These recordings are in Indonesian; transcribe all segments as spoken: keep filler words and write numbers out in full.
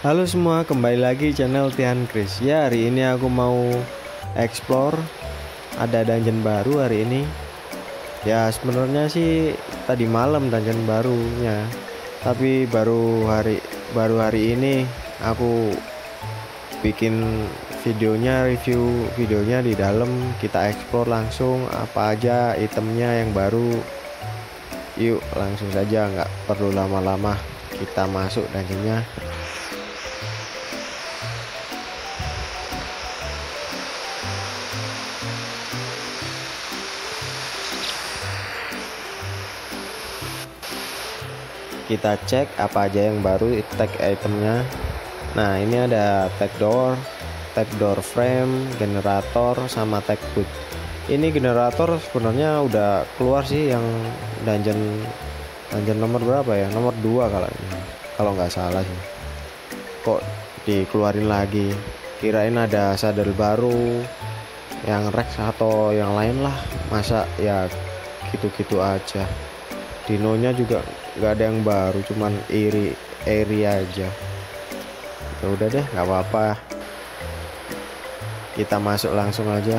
Halo semua, kembali lagi channel Tian Chris. Ya, hari ini aku mau explore. Ada dungeon baru hari ini. Ya, sebenarnya sih tadi malam dungeon barunya. Tapi baru hari baru hari ini aku bikin videonya, review videonya di dalam. Kita explore langsung apa aja itemnya yang baru. Yuk, langsung saja, nggak perlu lama-lama. Kita masuk dungeonnya. Kita cek apa aja yang baru tag itemnya. Nah, ini ada tag door, tag door frame, generator, sama tag boot. Ini generator sebenarnya udah keluar sih, yang dungeon dungeon nomor berapa ya, nomor dua kalau kalau nggak salah sih. Kok dikeluarin lagi? Kirain ada saddle baru yang Rex atau yang lain lah, masa ya gitu-gitu aja. Dinonya juga nggak ada yang baru, cuman iri iri aja. Ya udah deh, nggak apa-apa, kita masuk langsung aja.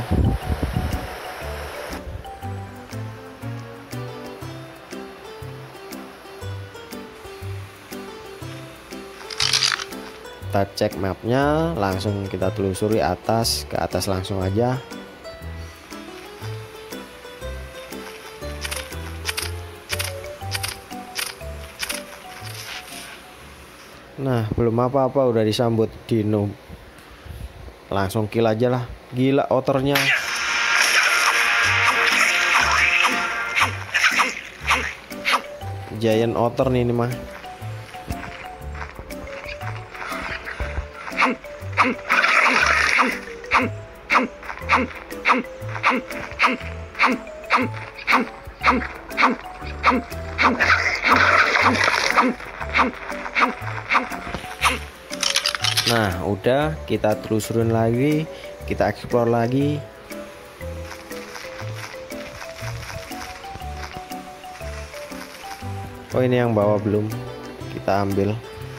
Kita cek mapnya, langsung kita telusuri atas ke atas langsung aja. Nah, belum apa-apa udah disambut dino. Langsung kill aja lah. Gila otornya. Giant otter nih ini mah. Nah, udah, kita telusurin lagi, kita explore lagi. Oh, ini yang bawah belum kita ambil.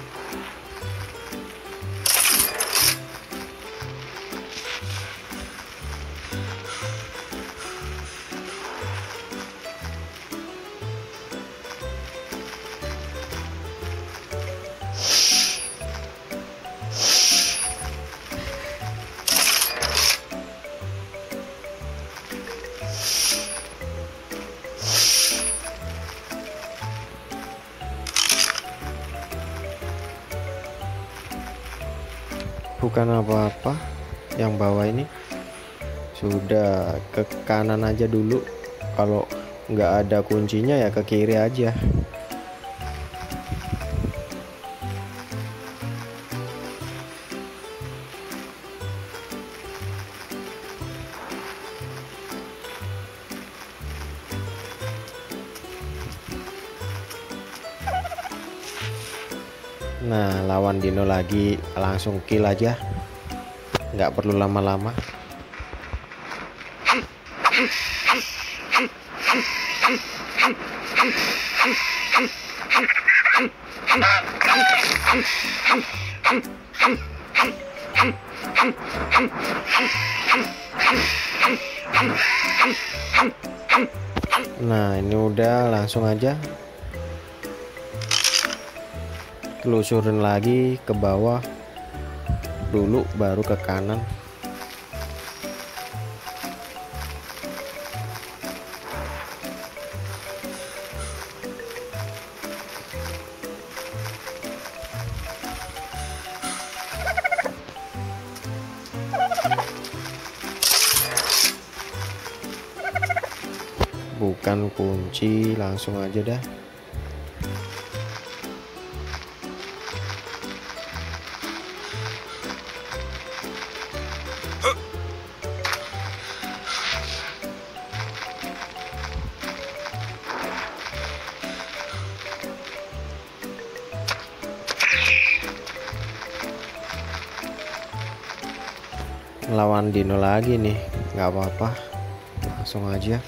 Bukan apa-apa, yang bawah ini sudah ke kanan aja dulu. Kalau nggak ada kuncinya ya ke kiri aja. Nah, lawan dino lagi, langsung kill aja, nggak perlu lama-lama. Nah, ini udah, langsung aja telusurin lagi ke bawah dulu baru ke kanan. Bukan kunci, langsung aja dah. Lawan dino lagi nih, nggak apa-apa, langsung aja.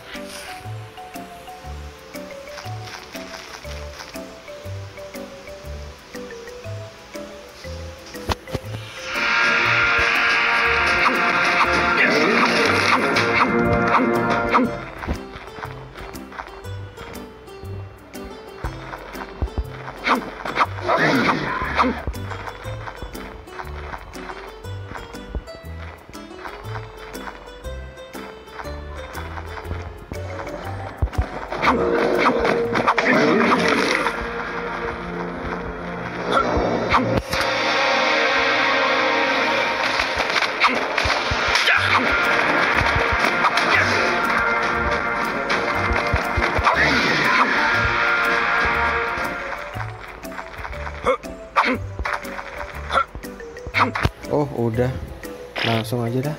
Oh udah, langsung aja dah.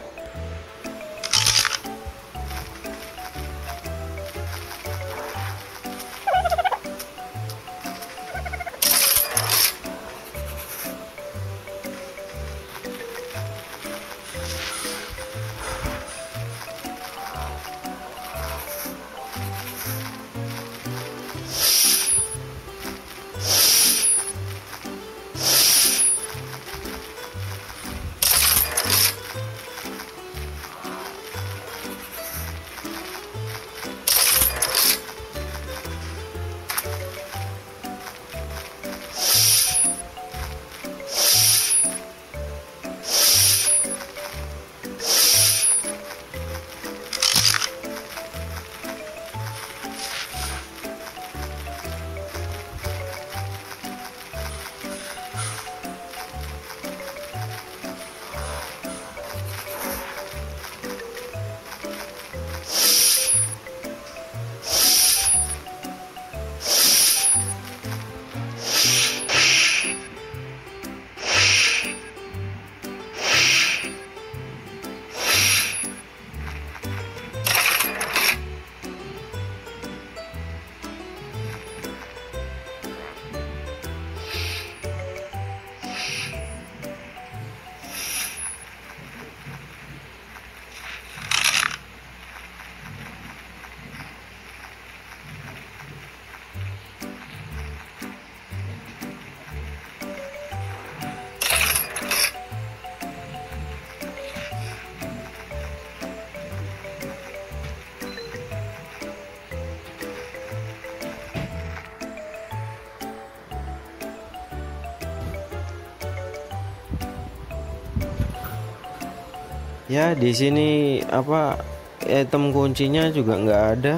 Ya di sini apa item kuncinya juga nggak ada.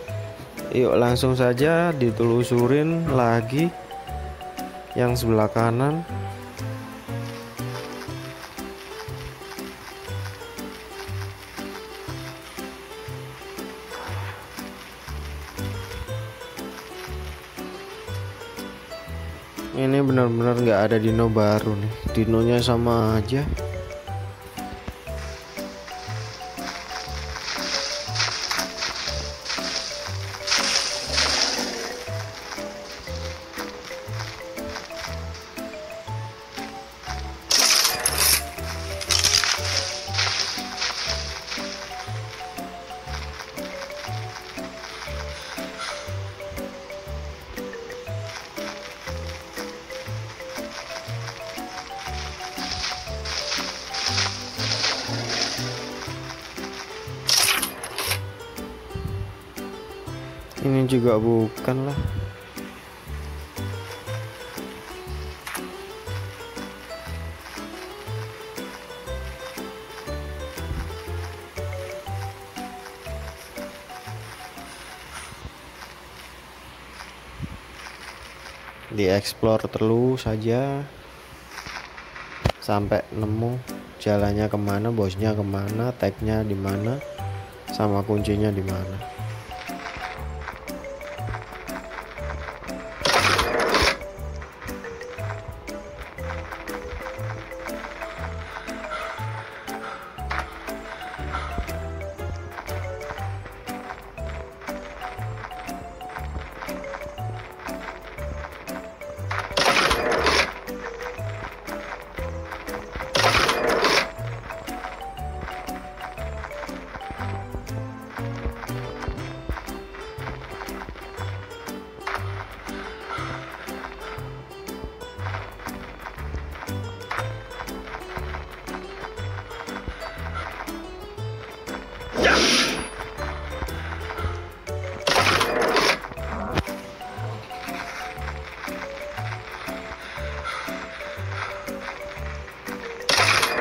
Yuk langsung saja ditelusurin lagi yang sebelah kanan. Ini benar-benar nggak ada dino baru nih, dinonya sama aja. Ini juga bukan lah. Dieksplor terus saja sampai nemu jalannya kemana, bosnya kemana, tagnya di mana, sama kuncinya di mana.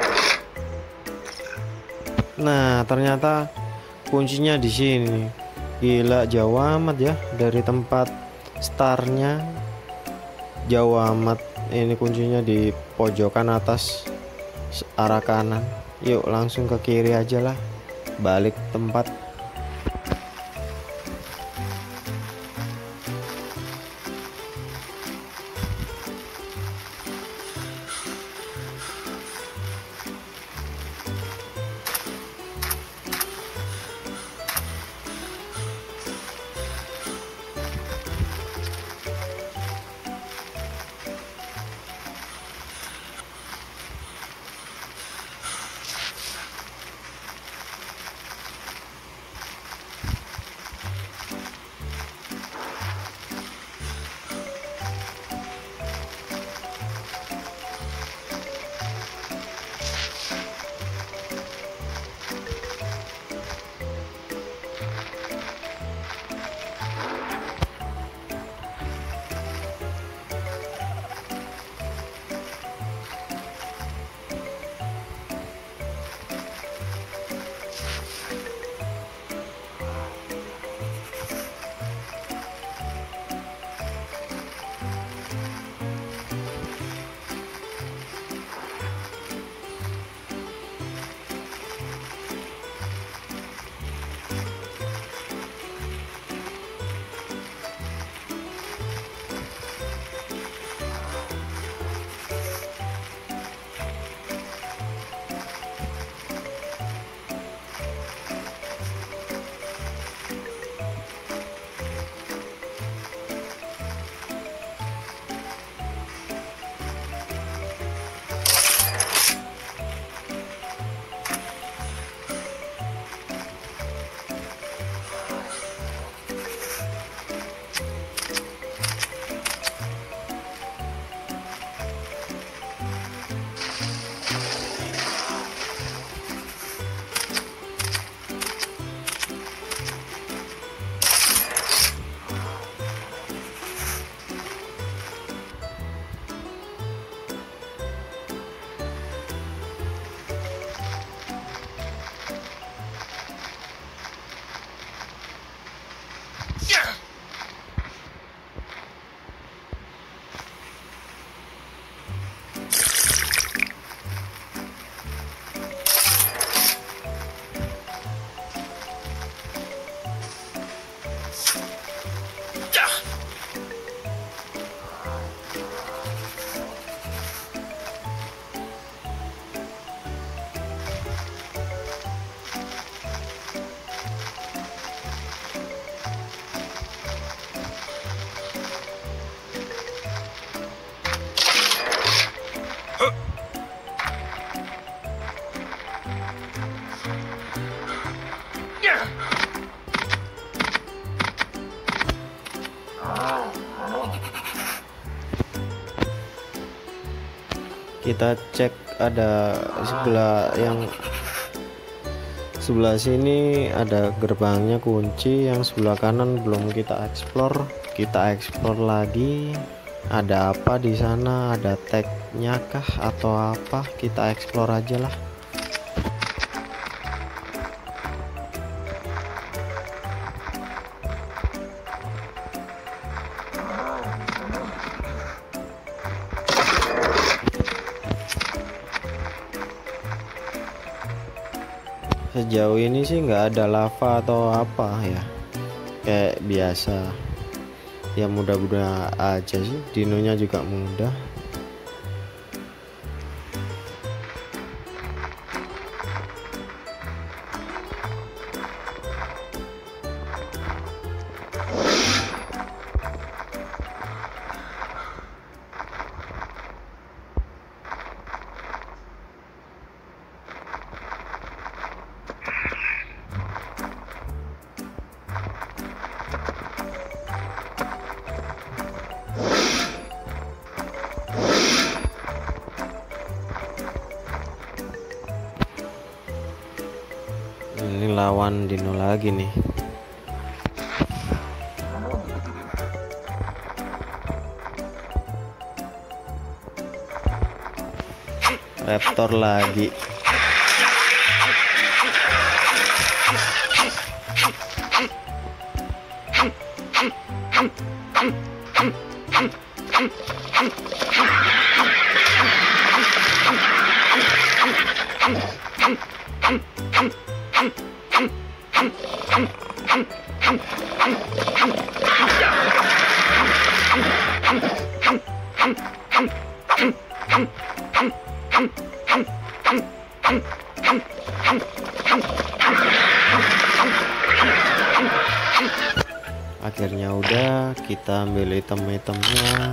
Nah, ternyata kuncinya di sini. Gila, jauh amat ya dari tempat startnya, jauh amat. Ini kuncinya di pojokan atas arah kanan. Yuk langsung ke kiri aja lah, balik tempat. Kita cek ada sebelah yang sebelah sini ada gerbangnya kunci, yang sebelah kanan belum kita explore. Kita explore lagi, ada apa di sana, ada tagnya kah atau apa? Kita explore aja lah. Sejauh ini sih nggak ada lava atau apa ya, kayak biasa ya, mudah-mudah aja sih. Dinonya juga mudah. Ini lawan dino lagi nih. Raptor lagi. Akhirnya udah, kita ambil item-itemnya.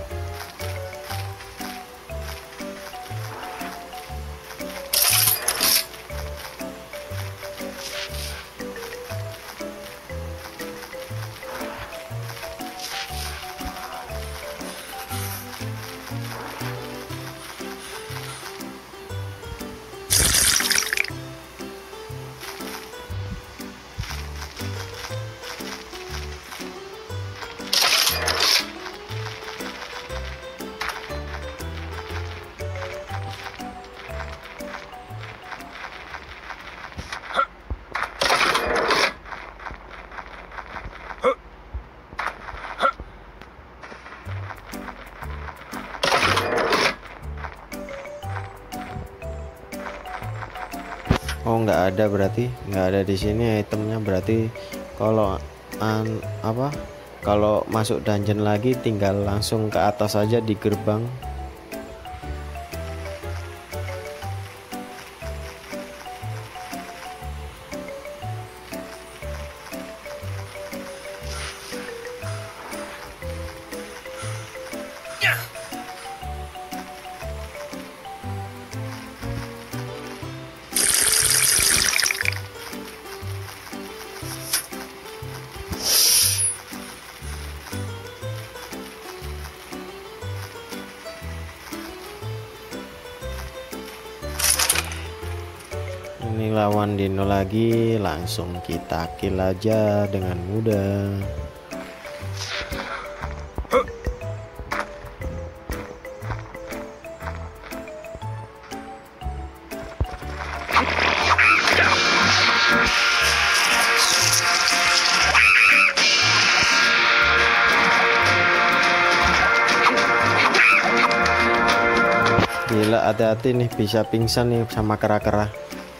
Oh, nggak ada, berarti nggak ada di sini itemnya. Berarti kalau an apa kalau masuk dungeon lagi tinggal langsung ke atas aja di gerbang. Ini lawan dino lagi, langsung kita kill aja dengan mudah. Gila, hati-hati nih, bisa pingsan nih sama kera-kera.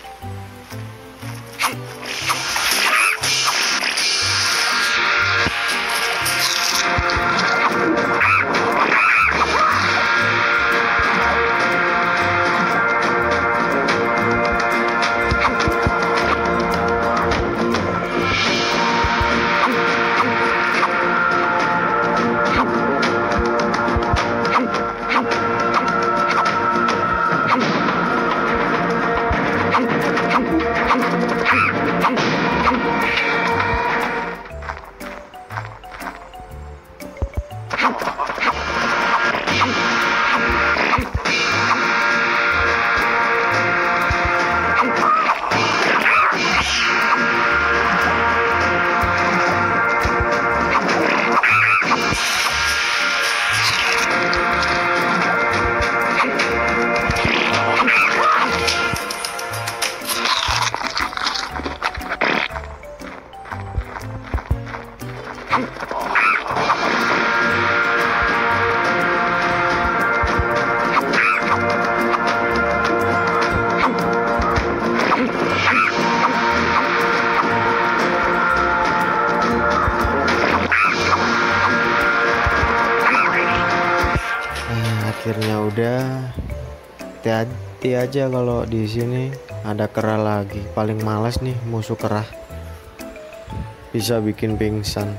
Akhirnya udah. Hati-hati aja kalau di sini ada kera lagi. Paling males nih musuh kera, bisa bikin pingsan.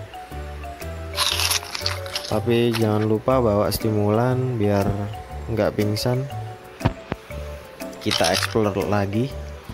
Tapi jangan lupa bawa stimulan biar nggak pingsan. Kita explore lagi.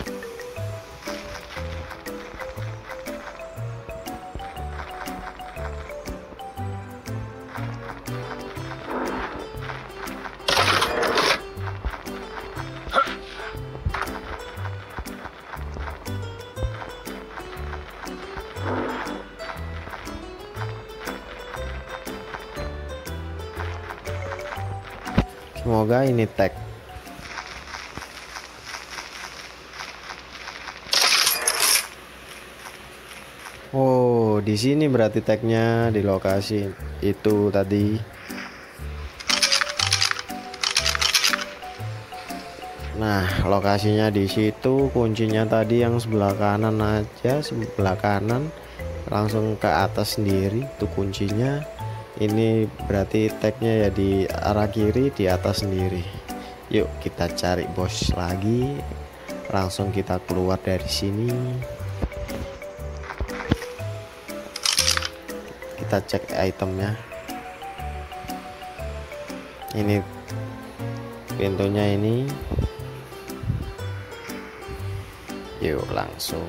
Semoga ini tag. Oh, di sini berarti tagnya di lokasi itu tadi. Nah, lokasinya di situ, kuncinya tadi yang sebelah kanan aja, sebelah kanan langsung ke atas sendiri itu kuncinya. Ini berarti tagnya ya di arah kiri di atas sendiri. Yuk kita cari bos lagi, langsung kita keluar dari sini. Kita cek itemnya. Ini pintunya ini. Yuk langsung.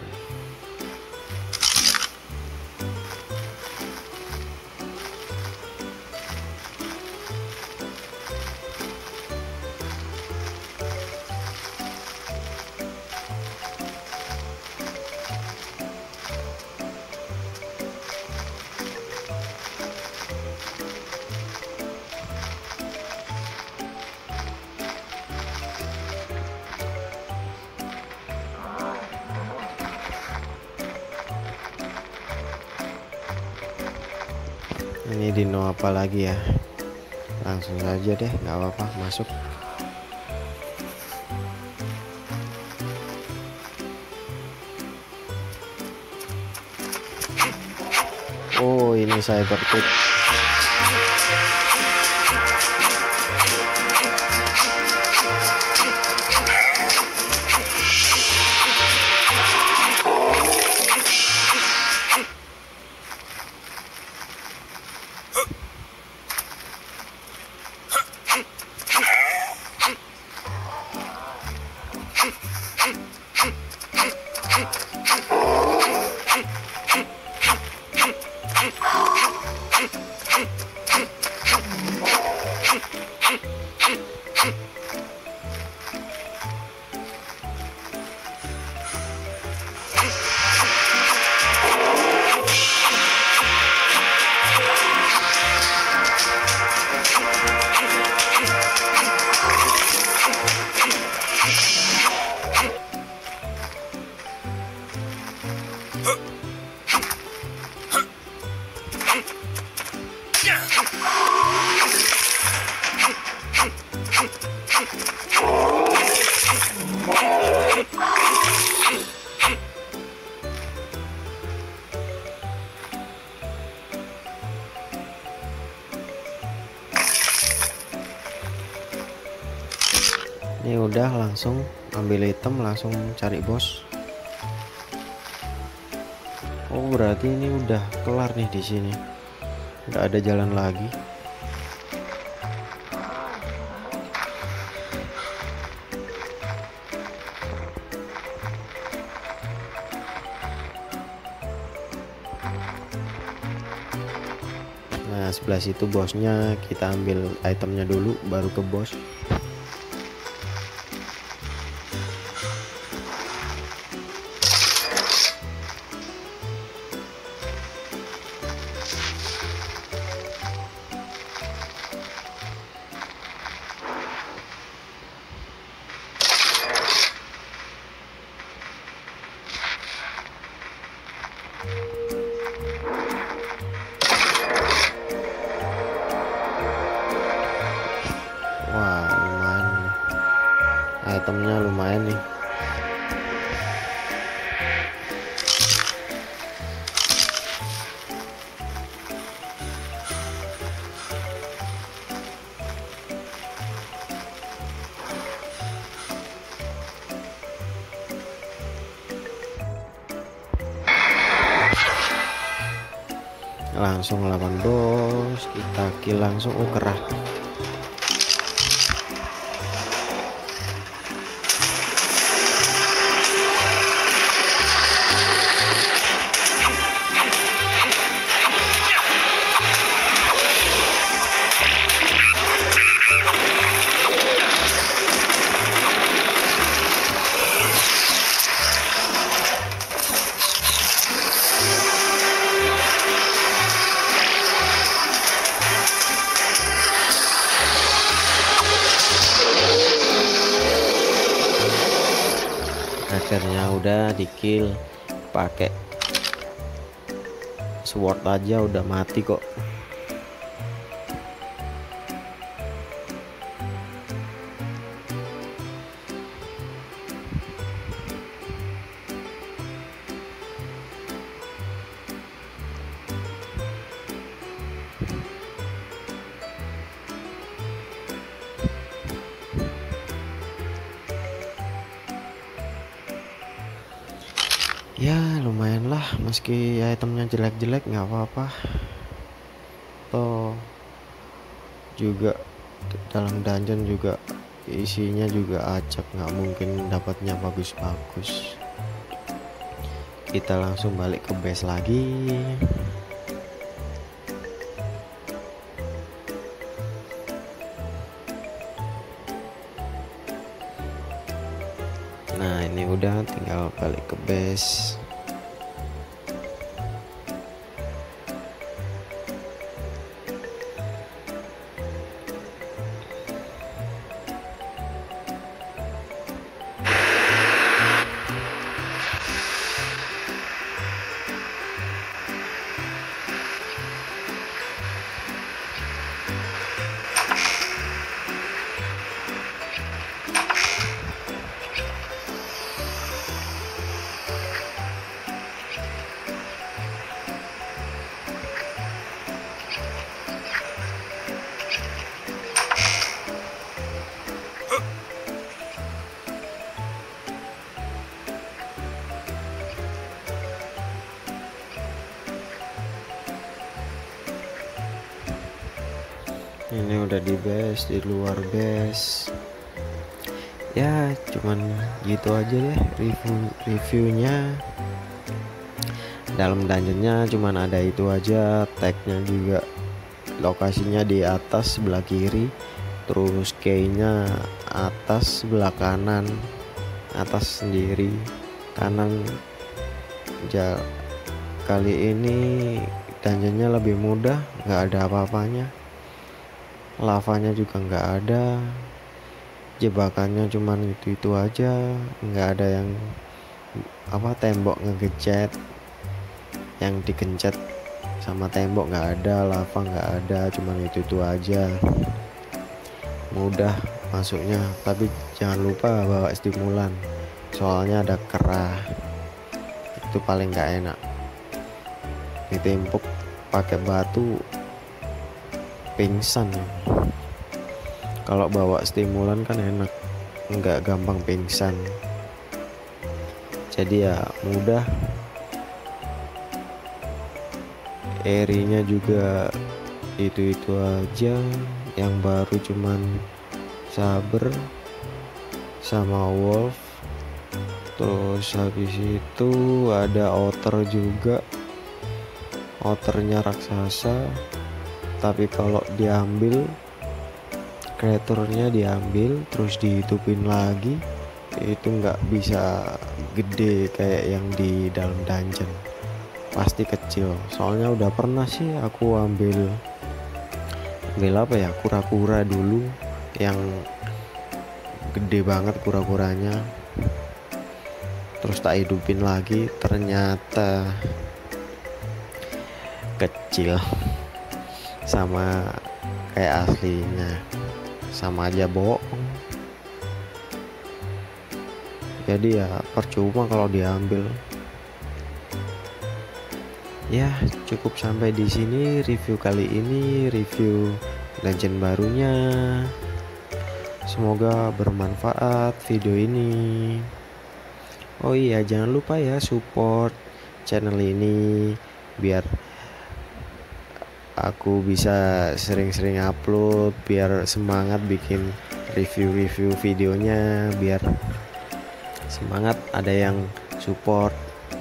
Ini dino apa lagi ya? Langsung saja deh, nggak apa-apa, masuk. Oh, ini cyber tip. Ini udah langsung ambil item, langsung cari bos. Oh, berarti ini udah kelar nih di sini. Udah ada jalan lagi. Nah, sebelah situ bosnya, kita ambil itemnya dulu baru ke bos. Wah, lumayan nih. Itemnya lumayan nih. Langsung lawan bos, kita kill langsung. Oh, kerah. Akhirnya udah di kill, pakai sword aja udah mati kok. Ya lumayan lah, meski itemnya jelek-jelek nggak apa-apa, toh juga dalam dungeon juga isinya juga acak, nggak mungkin dapatnya bagus-bagus. Kita langsung balik ke base lagi. Nah ini udah, tinggal balik ke base. Ini udah di base, di luar base. Ya cuman gitu aja deh review reviewnya. Dalam dungeonnya cuman ada itu aja, tagnya juga lokasinya di atas sebelah kiri, terus keynya atas sebelah kanan, atas sendiri kanan. Ja, kali ini dungeonnya lebih mudah, nggak ada apa-apanya. Lavanya juga nggak ada, jebakannya cuman itu-itu aja, nggak ada yang apa tembok ngegencet, yang digencet sama tembok nggak ada, lava nggak ada, cuman itu-itu aja. Mudah masuknya, tapi jangan lupa bawa stimulan, soalnya ada kerah, itu paling nggak enak. Ditempuk pakai batu pingsan. Kalau bawa stimulan kan enak, nggak gampang pingsan. Jadi ya mudah. Area-nya juga itu-itu aja. Yang baru cuman saber sama wolf. Terus habis itu ada otter juga. Otternya raksasa, tapi kalau diambil kreaturnya diambil terus dihidupin lagi, itu nggak bisa gede kayak yang di dalam dungeon, pasti kecil. Soalnya udah pernah sih aku ambil ambil apa ya, kura-kura dulu yang gede banget kura-kuranya, terus tak hidupin lagi, ternyata kecil sama kayak aslinya, sama aja bohong. Jadi ya percuma kalau diambil. Ya cukup sampai di sini review kali ini, review dungeon barunya. Semoga bermanfaat video ini. Oh iya, jangan lupa ya support channel ini biar aku bisa sering-sering upload, biar semangat bikin review-review videonya, biar semangat, ada yang support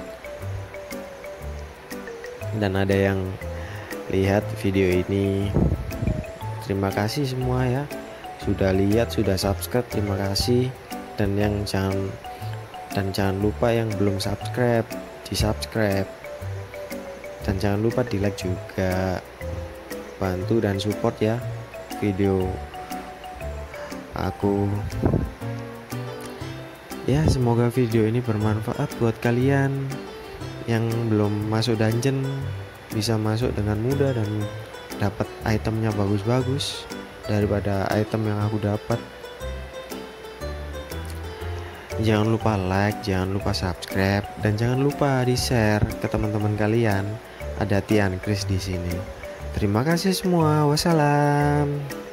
dan ada yang lihat video ini. Terima kasih semua ya, sudah lihat, sudah subscribe, terima kasih. Dan yang jangan dan jangan lupa yang belum subscribe, di subscribe, dan jangan lupa di like juga. Bantu dan support ya video aku ya. Semoga video ini bermanfaat buat kalian yang belum masuk dungeon, bisa masuk dengan mudah dan dapat itemnya bagus-bagus daripada item yang aku dapat. Jangan lupa like, jangan lupa subscribe, dan jangan lupa di share ke teman-teman kalian. Ada Tian Chris di sini. Terima kasih semua. Wassalam.